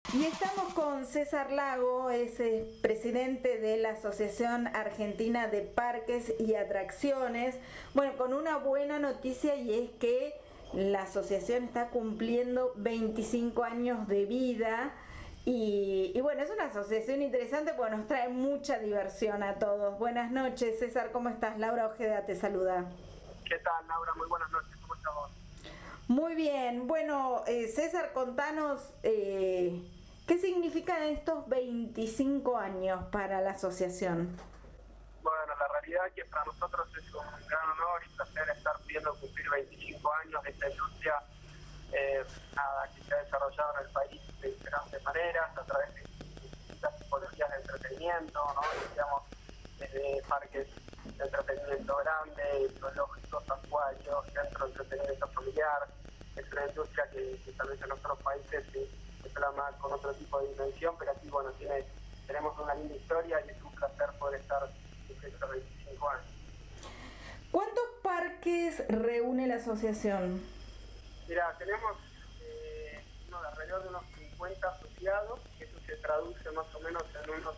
Y estamos con César Lago, es presidente de la Asociación Argentina de Parques y Atracciones. Bueno, con una buena noticia, y es que la asociación está cumpliendo 25 años de vida. Y bueno, es una asociación interesante porque nos trae mucha diversión a todos. Buenas noches, César, ¿cómo estás? Laura Ojeda te saluda. ¿Qué tal, Laura? Muy buenas noches, ¿cómo estás vos? Muy bien, bueno, César, contanos qué significan estos 25 años para la asociación. Bueno, la realidad es que para nosotros es un gran honor y placer estar pidiendo cumplir 25 años de esta industria que se ha desarrollado en el país de diferentes maneras, a través de distintas tipologías de entretenimiento, ¿no? Digamos, desde parques de entretenimiento grande, zoológicos, acuarios, centros de entretenimiento familiar. Es una industria que tal vez en otros países se plama con otro tipo de dimensión, pero aquí, bueno, tenemos una linda historia y es un placer poder estar cumpliendo 25 años. ¿Cuántos parques reúne la asociación? Mira, tenemos alrededor de unos 50 asociados, que eso se traduce más o menos en unos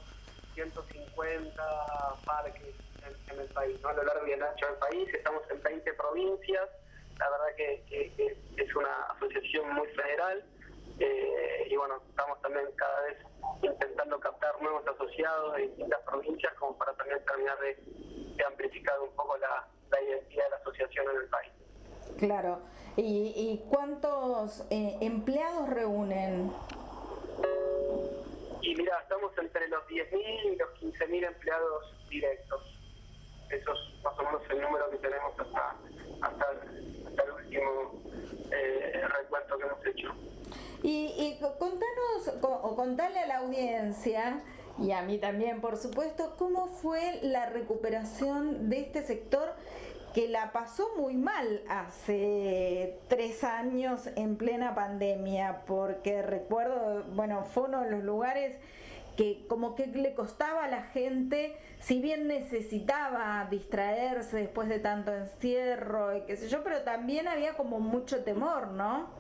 150 parques en el país, ¿no? A lo largo y ancho del país. Estamos en 20 provincias. La verdad que es una asociación muy federal, y bueno, estamos también cada vez intentando captar nuevos asociados de distintas provincias como para también terminar de amplificar un poco la identidad de la asociación en el país. Claro. ¿Y cuántos empleados reúnen? Y mira, estamos entre los 10.000 y los 15.000 empleados directos. Eso es más o menos el número que tenemos hasta el último recuento que hemos hecho. Y contanos, o contale a la audiencia, y a mí también, por supuesto, cómo fue la recuperación de este sector que la pasó muy mal hace 3 años en plena pandemia, porque recuerdo, bueno, fue uno de los lugares que como que le costaba a la gente, si bien necesitaba distraerse después de tanto encierro y qué sé yo, pero también había como mucho temor, ¿no?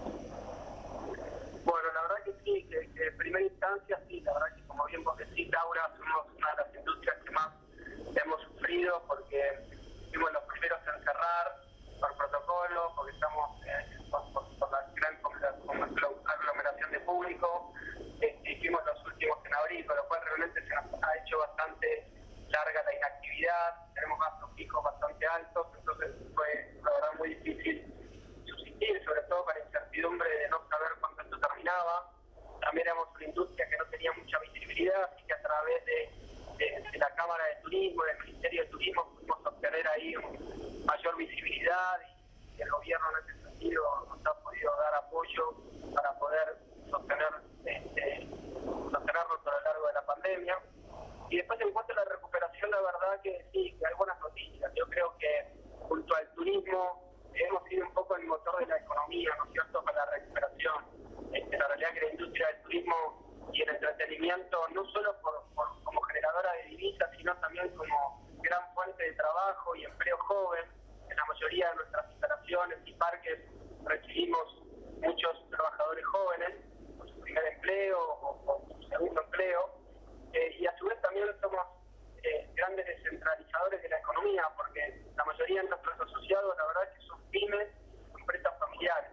Bueno, la verdad que sí, que en primera instancia sí, la verdad que como bien vos decís, Laura, somos una de las industrias que más hemos sufrido porque fuimos los primeros en cerrar por protocolo, porque estamos por la gran aglomeración de público, y fuimos los últimos en abrir, con lo cual realmente se nos ha hecho bastante larga la inactividad, tenemos gastos fijos bastante altos, entonces fue la verdad muy difícil subsistir, sobre todo con la incertidumbre de no saber cuándo esto terminaba. También éramos una industria que no tenía mucha visibilidad, así que a través de la Cámara de Turismo, del Ministerio de Turismo, pudimos obtener ahí mayor visibilidad, y el gobierno en ese sentido nos ha podido dar apoyo para poder sostenernos a lo largo de la pandemia. Y después, en cuanto a la recuperación, la verdad que sí, que hay buenas noticias. Yo creo que junto al turismo hemos sido un poco el motor de la economía, ¿no es cierto?, para la recuperación. La realidad que la industria del turismo y el entretenimiento, no solo como generadora de divisas, sino también como gran fuente de trabajo y empleo joven. En la mayoría de nuestras instalaciones y parques recibimos muchos trabajadores jóvenes con su primer empleo o su segundo empleo, y a su vez también somos grandes descentralizadores de la economía, porque la mayoría de nuestros asociados, la verdad, que son pymes, empresas familiares.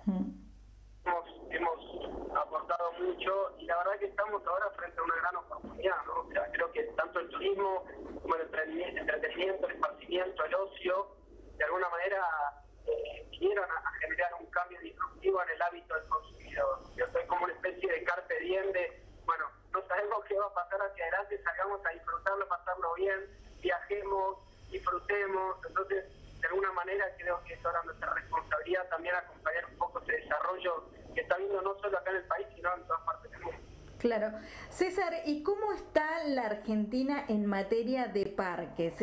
Hemos aportado mucho y la verdad que estamos ahora frente a una gran oportunidad, ¿no? O sea, creo que tanto el turismo como el entretenimiento, el esparcimiento, el ocio, de alguna manera vinieron a generar un cambio disruptivo en el hábito del consumidor. Yo soy como una especie de carpe diem de, bueno, no sabemos qué va a pasar hacia adelante, salgamos a disfrutarlo, pasarlo bien, viajemos, disfrutemos. Entonces, de alguna manera creo que es ahora nuestra responsabilidad también acompañar un poco ese desarrollo que está viendo no solo acá en el país, sino en todas partes del mundo. Claro. César, ¿y cómo está la Argentina en materia de parques?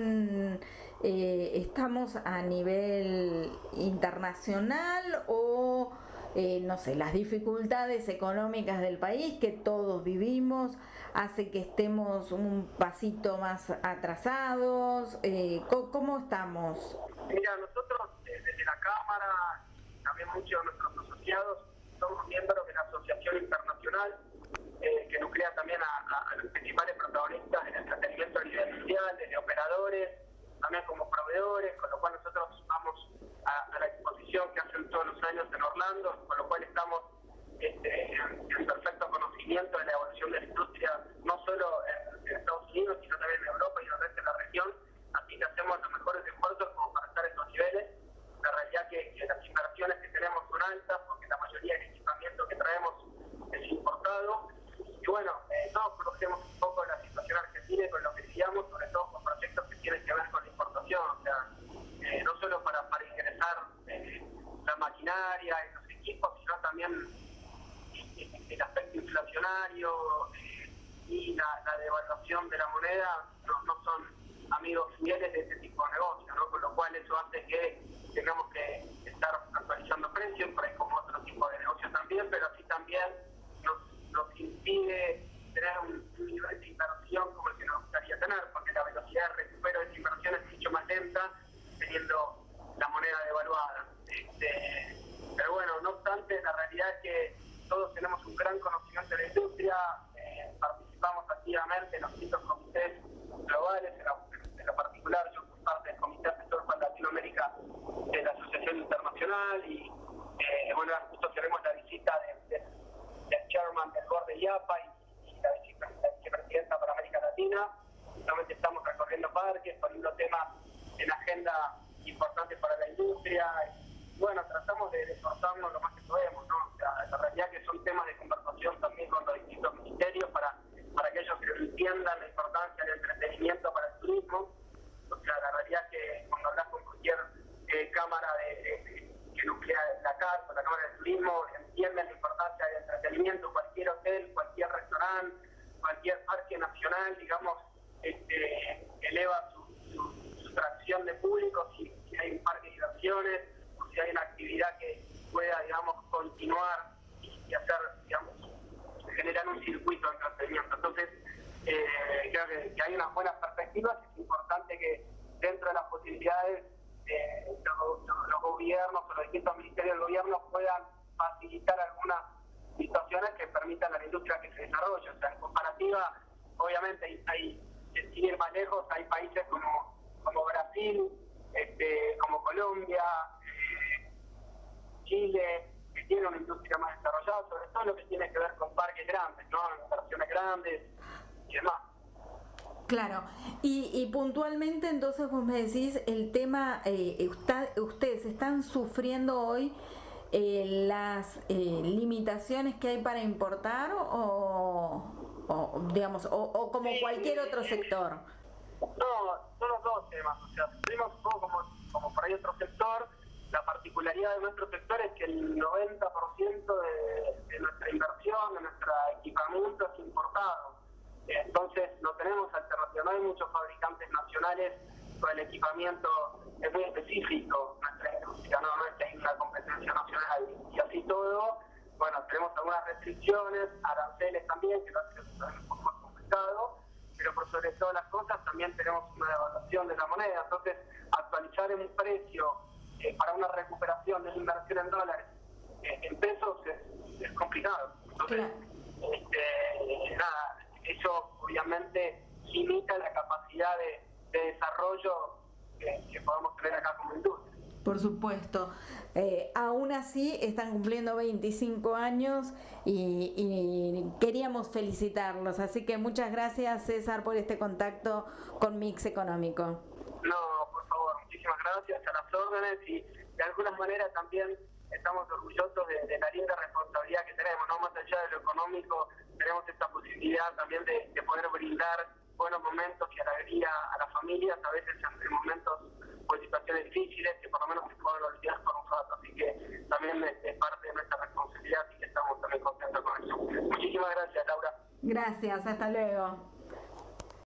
¿Estamos a nivel internacional o, no sé, las dificultades económicas del país que todos vivimos hace que estemos un pasito más atrasados? ¿Cómo estamos? Mira, nosotros desde la Cámara, también muchos de nuestros asociados, somos miembros de la Asociación Internacional internacional, que nuclea también a los principales protagonistas del entretenimiento a nivel mundial, desde operadores, también como proveedores, con lo cual nosotros vamos a la exposición que hacen todos los años en Orlando, con lo cual estamos en perfecto conocimiento de la evolución de la industria, no solo en Estados Unidos, sino también en Europa y en el resto de la región, así que hacemos los mejores esfuerzos como para estar en estos niveles. La realidad que las inversiones que tenemos son altas, porque la mayoría del equipamiento que traemos es importado, y bueno, todos conocemos un poco la situación argentina y con lo que digamos, sobre todo con proyectos que tienen que ver con la importación, o sea, no solo para ingresar la maquinaria y los equipos, sino también el aspecto inflacionario y la devaluación de la moneda no son amigos fieles de este tipo de negocio, ¿no? Con lo cual eso hace que tengamos que estar actualizando precios, por ahí como otro tipo de negocio también, pero así también nos impide tener un nivel de inversión como el que nos gustaría tener, porque la velocidad de recupero de esa inversión es mucho más lenta teniendo la moneda devaluada. Pero bueno, no obstante, la realidad es que todos tenemos un gran conocimiento de la industria, participamos activamente en los distintos comités globales, en lo particular yo soy parte del Comité Asesor para Latinoamérica de la Asociación Internacional y bueno, justo tenemos la visita del chairman del board de IAPA y la vicepresidenta para América Latina. Realmente estamos recorriendo parques, poniendo temas en agenda importantes para la industria. Bueno, tratamos de esforzarnos lo más que podemos, ¿no? O sea, la realidad que son temas de conversación también con los distintos ministerios para aquellos que entiendan la importancia del entretenimiento para el turismo. O sea, la realidad que cuando hablas con cualquier cámara que nuclea la CAT o la Cámara de Turismo, entienden la importancia del entretenimiento, cualquier hotel, cualquier restaurante, cualquier parque nacional, digamos, eleva su tracción de público si hay un parque de diversiones, o si hay una actividad que pueda, digamos, continuar y hacer, digamos, generar un circuito de entretenimiento. Entonces, creo que hay unas buenas perspectivas. Es importante que dentro de las posibilidades los gobiernos o los distintos ministerios del gobierno puedan facilitar algunas situaciones que permitan a la industria que se desarrolle. O sea, en comparativa, obviamente, sin ir más lejos, hay países como Brasil, como Colombia, Chile, que tienen una industria más desarrollada, sobre todo lo que tiene que ver con parques grandes, ¿no? Inversiones grandes y demás. Claro, y puntualmente entonces vos me decís el tema, ustedes están sufriendo hoy las limitaciones que hay para importar o digamos, o como cualquier otro sector. No, son los dos temas, o sea, sufrimos un poco como por ahí otro sector. La particularidad de nuestro sector es que el 90% de nuestra inversión, de nuestro equipamiento es importado. Entonces no tenemos alternativa, no hay muchos fabricantes nacionales con el equipamiento, es muy específico nuestra industria, no es una competencia nacional. Y así todo, bueno, tenemos algunas restricciones, aranceles también, que lo hace un poco más complicado, pero por sobre todas las cosas también tenemos una devaluación de la moneda. Entonces actualizar un precio para una recuperación de la inversión en dólares en pesos es complicado. Entonces, nada, eso obviamente limita la capacidad de desarrollo que podamos tener acá como industria. Por supuesto. Aún así están cumpliendo 25 años y queríamos felicitarlos. Así que muchas gracias, César, por este contacto con Mix Económico. No, por favor, muchísimas gracias, a las órdenes, y de alguna manera también estamos orgullosos de la linda responsabilidad que tenemos, ¿no? Más allá de lo económico, tenemos esta posibilidad también de poder brindar buenos momentos y alegría a las familias, a veces en momentos o situaciones difíciles que por lo menos se puedan olvidar por un rato. Así que también es parte de nuestra responsabilidad y que estamos también contentos con eso. Muchísimas gracias, Laura. Gracias, hasta luego.